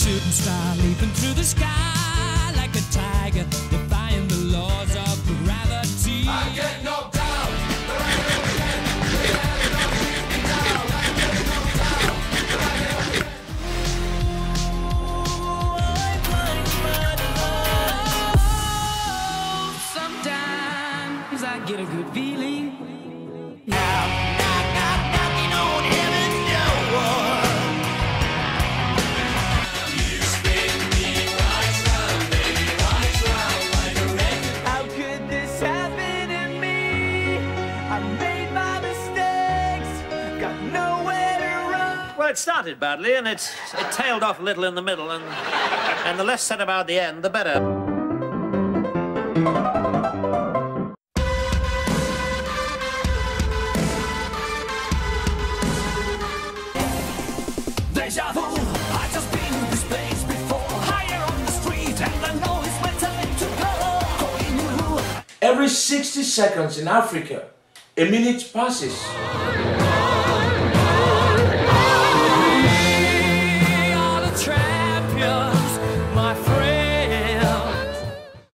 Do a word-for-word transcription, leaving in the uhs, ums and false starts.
shooting star leaping through the sky like a tiger, defying the laws of gravity. I get knocked down, but I get up again. Yeah, knock me down. I get knocked down, but I get up again. Oh, sometimes I get a good feeling. Well, it started badly, and it, it tailed off a little in the middle, and, and the less said about the end, the better. Deja vu, I've just been in this place before. Higher on the street, and I know it's my time to go. Every sixty seconds in Africa, a minute passes.